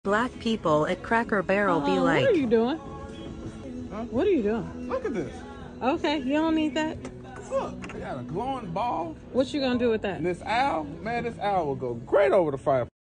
Black people at Cracker Barrel be like. What are you doing? Huh? What are you doing? Look at this. Okay, you don't need that. Look, they got a glowing ball. What you gonna do with that? And this owl, man, this owl will go great over the fire.